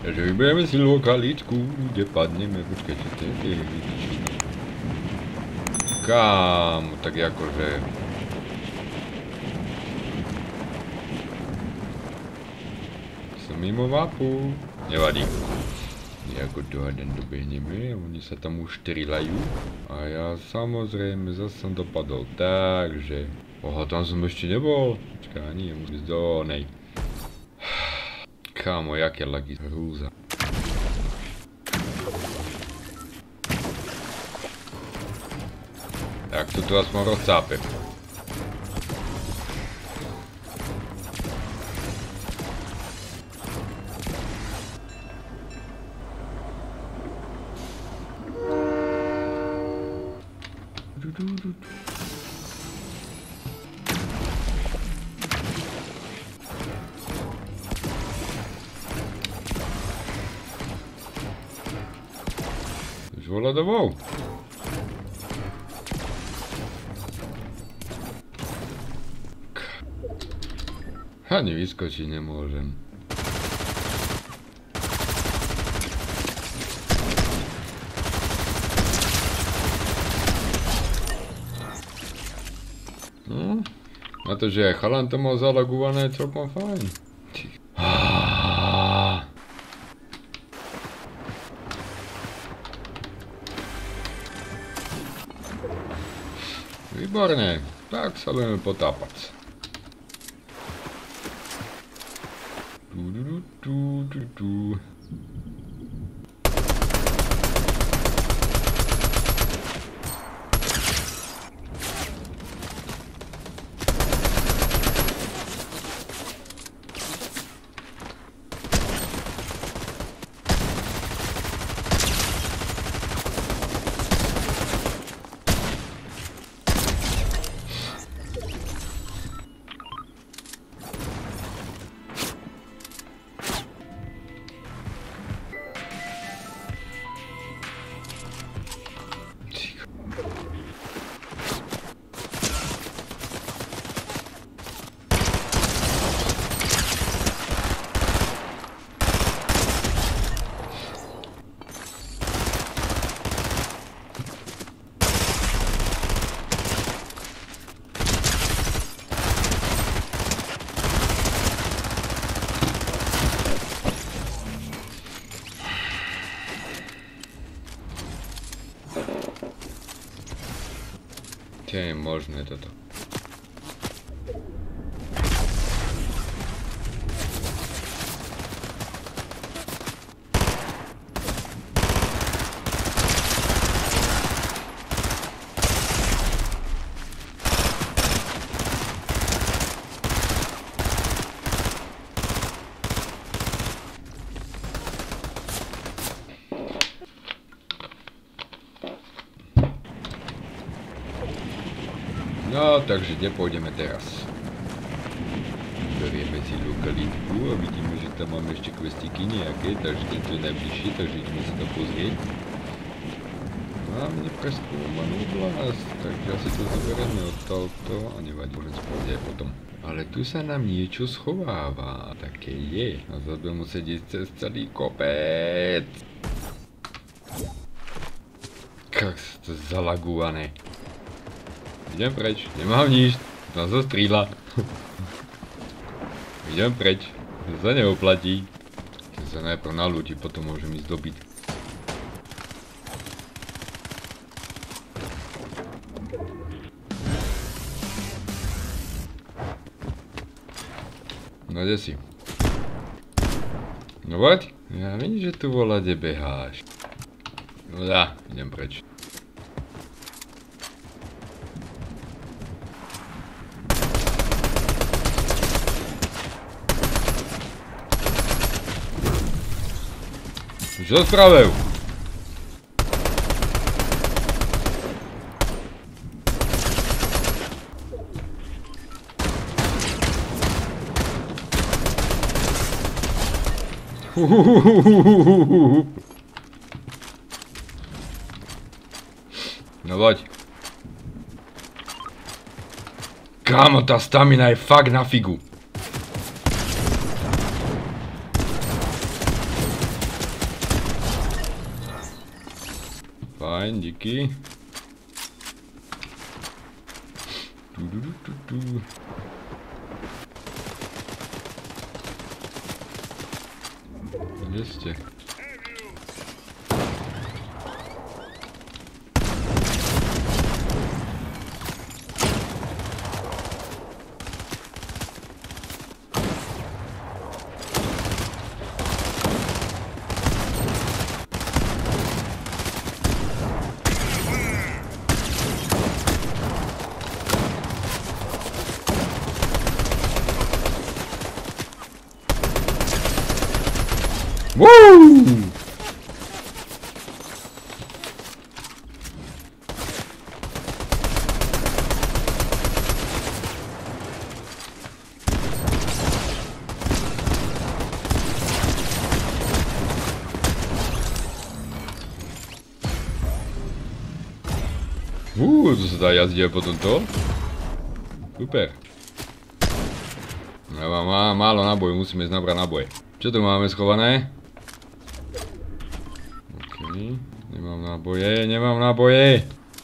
Takže vybereme si lokalitku, kde padneme, počkajte, ty kámo, tak akože... Som mimo mapu, nevadí. My ako dohaden dobehneme, oni sa tam už štrilajú a ja samozrejme zase som dopadol, takže... Oha, tam som ešte nebol, počkaj, nie, musím ísť do onej. Kámo, jaké lagy, hrúza. Tak to tu aspoň rozcápem. Už volá domov. Ani vyskočiť nemôžem. No, na to, že aj chalan to mal zalagované, je celkom fajn. Výborne, tak sa budeme potápať. Je možné toto. No, takže kde pôjdeme teraz? Berieme si lokalitku a vidíme, že tam máme ešte questíky nejaké, takže tento je najbližší, takže ideme sa to pozrieť. Máme nepreskúmanú oblasť, takže asi to zoberieme odtiaľto a nevadí, môžem spraviť aj potom. Ale tu sa nám niečo schováva, také je. A zase budem musieť ísť cez celý kopec. Kak to zalagované. Idem preč, nemám nič, tam sa stríla. Idem preč, to sa neoplatí. Keď sa najprv nalúti, potom môžem ísť dobiť. No kde si? No poď, ja vidím, že tu volade beháš. No dá, idem preč. Čo spravil? No poď. Kámo, tá stamina je fakt na figu. Fajn, díky. Kde jste? Woo! To se dá jazdit potom to? Super. Ja mám málo nábojů, musíme ísť nabrať náboje. Čo tu máme schované? OK, nemám náboje.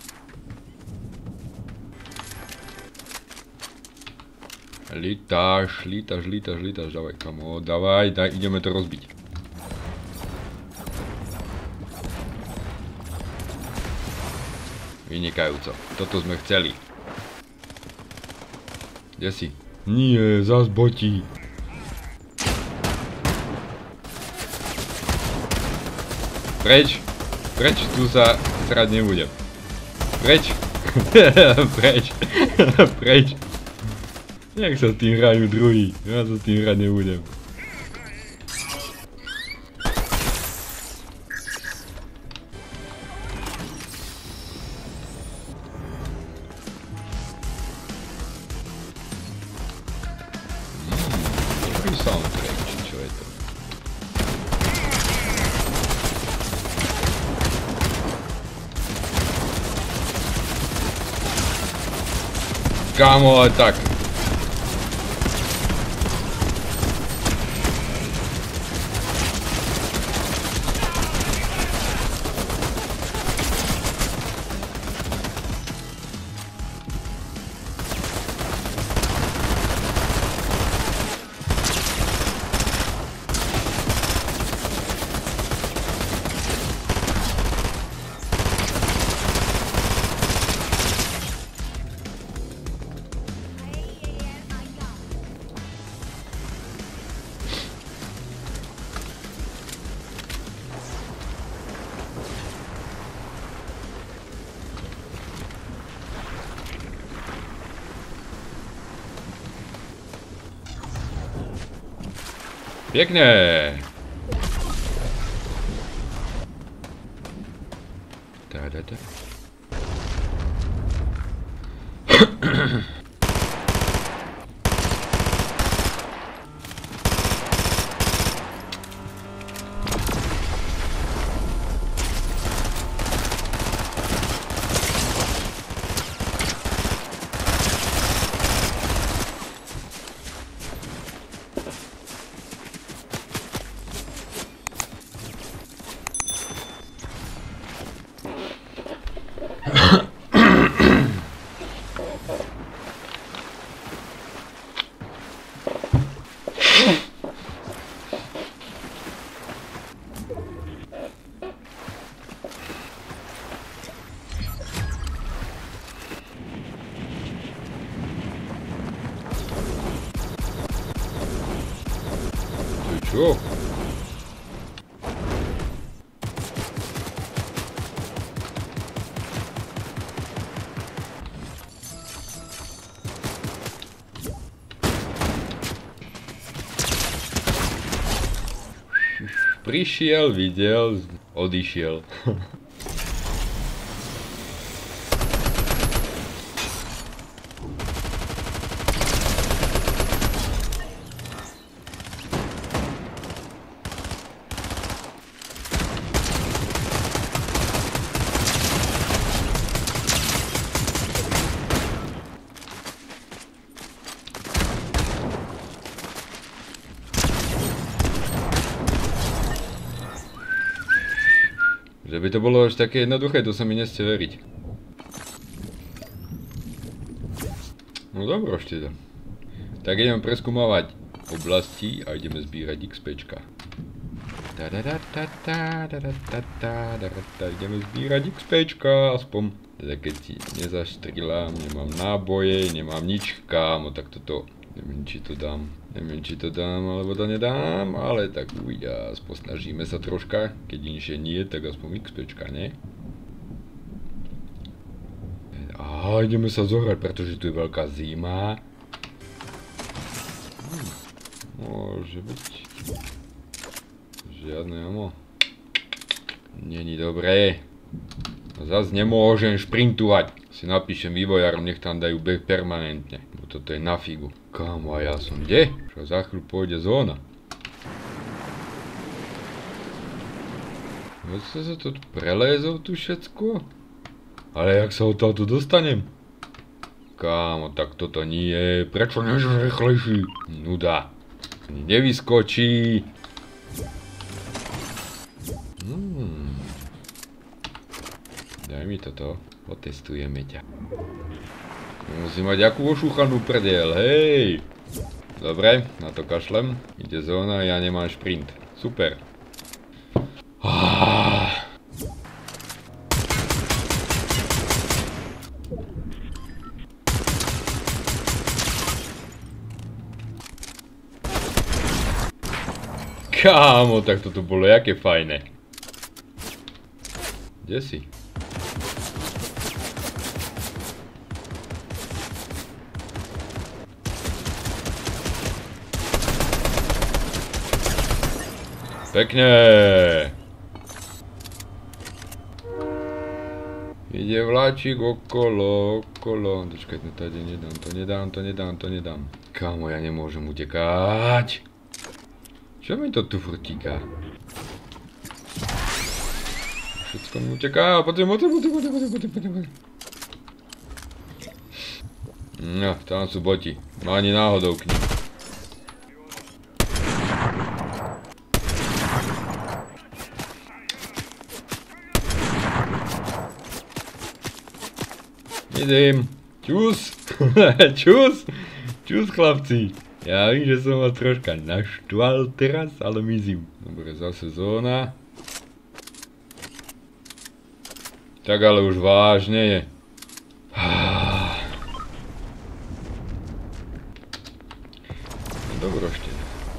Lítáš, dávaj kamo, dávaj, ideme to rozbiť. Vynikajúco, toto sme chceli. Kde si? Nie, zas botí. Preč, tu sa srať nebudem. Preč, preč. Jak sa s tým hrajú druhý, ja sa s tým hrať nebudem. Dobrý soundtrack, či čo je to? Kámo, ale tak. Pěkně. Da. Čo? Prišiel, videl, odišiel. Že by to bolo až také jednoduché, to sa mi nechce veriť. No dobro, ešte to. Tak ideme preskúmavať oblasti a ideme zbírať XPčka. Ideme zbírať XPčka, aspoň. Teda keď si nezaštrelám, nemám náboje, nemám nič, kámo, tak toto. Neviem, či to dám. Neviem, či to dám, alebo to nedám, ale tak uvidia, aspoň snažíme sa troška. Keď inšie nie, tak aspoň XPčka, nie? A ideme sa zohrať, pretože tu je veľká zima. Môže byť. Žiadne amo. Není dobré. Zas nemôžem šprintovať. Si napíšem vývojárom, nech tam dajú beh permanentne. Bo toto je na figu. Kámo, a ja som kde? Čo za chvíľu pôjde zóna. Veď sa to prelézol tu všetko? Ale jak sa odtiaľto dostanem? Kámo, tak toto nie. Prečo nežeš rýchlejší? Nuda. Ani nevyskočí. Daj mi toto. Otestujeme ťa. Musím mať akú ošúchanú prdel, hej. Dobre, na to kašlem. Ide zóna, ja nemám šprint. Super. Kámo, tak toto bolo jaké fajné. Kde si? Pekne. Ide vláčik okolo. Počkaj, to tady nedám. Kámo, ja nemôžem utekať. Čo mi to tu furtíka? Všetko mi uteká, poďme. No, tam sú boti. No ani náhodou k nim. Idem. Čus. Čus chlapci. Ja vím, že som vás troška naštval teraz, ale mizím. Dobre, zase zóna. Tak ale už vážne je. Dobro ešte.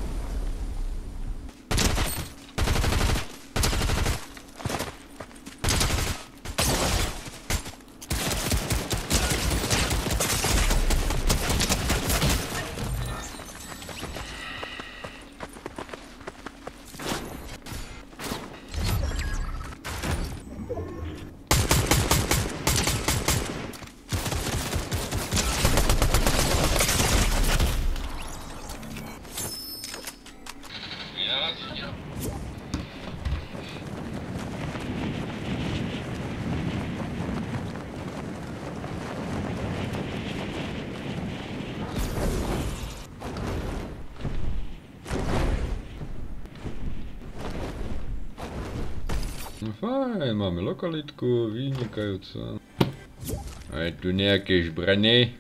No fajn, máme lokalitku, vynikajúco. A je tu nejaké žbranie.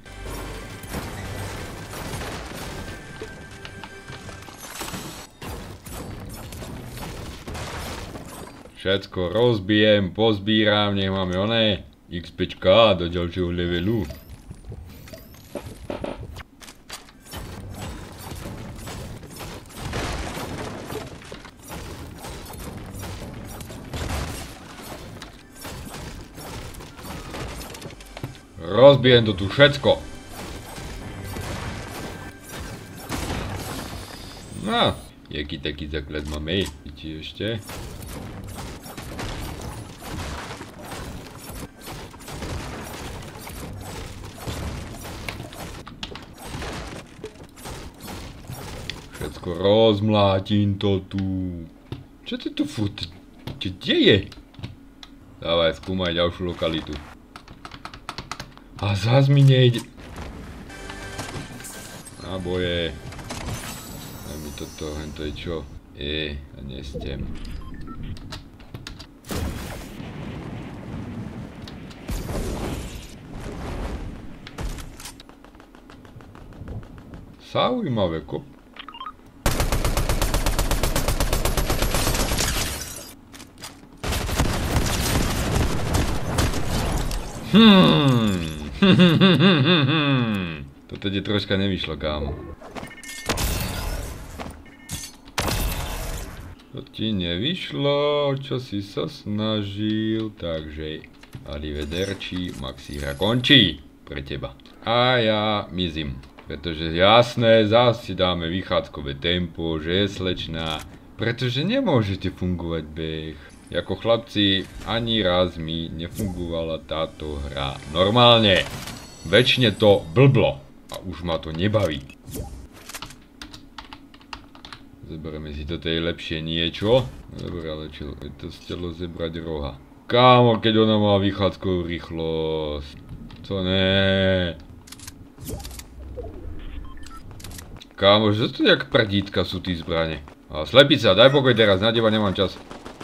Všetko rozbijem, pozbíram, nech máme oné XPčka do ďalšieho levelu. Rozbijem to tu všetko. No, jaký taký základ máme. Vidíte ešte? Všetko rozmlátim to tu. Čo to tu furt? Čo deje? Dávaj, skúmaj ďalšiu lokalitu. A zás mi nejde. Náboje. Daj mi toto, hento je čo? A nestem. Zaujímavé, kop. Toto ti troška nevyšlo, kámo. To ti nevyšlo, čo si sa snažil, takže arrivederci, Maxíra končí pre teba. A ja mizím, pretože jasné, zás si dáme vychádzkové tempo, že je slečná, pretože nemôžete fungovať beh. Jako chlapci, ani raz mi nefungovala táto hra normálne. Večne to blblo a už ma to nebaví. Zoberieme si toto je lepšie niečo. Dobre, ale čo, je to stelo zebrať roha. Kámo, keď ona má vychádzkovú rýchlosť. To ne. Kámo, že to jak prdítka sú tí zbrane. A slepica, daj pokoj teraz, na teba nemám čas.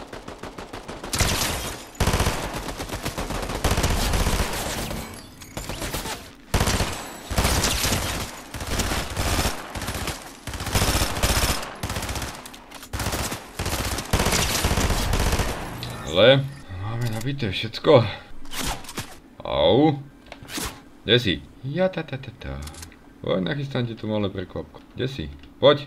Ale máme nabité všetko. Au. Kde si? Ja ta. Poď, nachystám ti tu malé prekvapko. Kde si? Poď.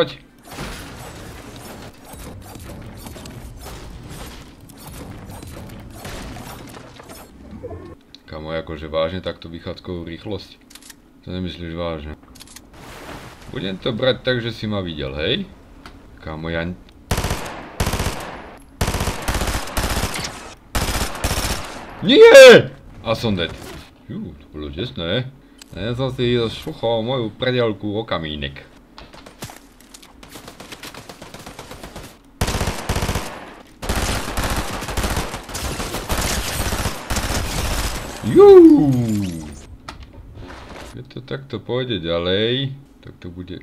Kamo, akože vážne takto vychádzkovú rýchlosť? To nemyslíš vážne? Budem to brať tak, že si ma videl, hej? Kamo, ja... Nie! A som dead. Jú, to bolo čestné. Ja som si šuchol moju predielku o kamínek. Jú! Keď to takto pôjde ďalej, tak to bude...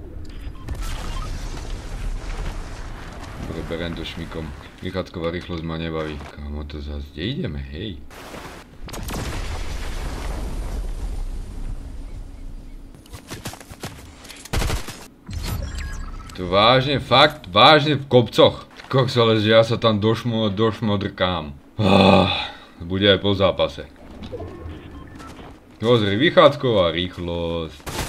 Dobre, berem to šmikom. Vychádzková rýchlosť ma nebaví. Kámo, to zase, kde ideme, hej? To vážne, fakt, vážne v kopcoch. Koks, ale že ja sa tam došmodrkám. Bude aj po zápase. Pozri, vychádzková rýchlosť.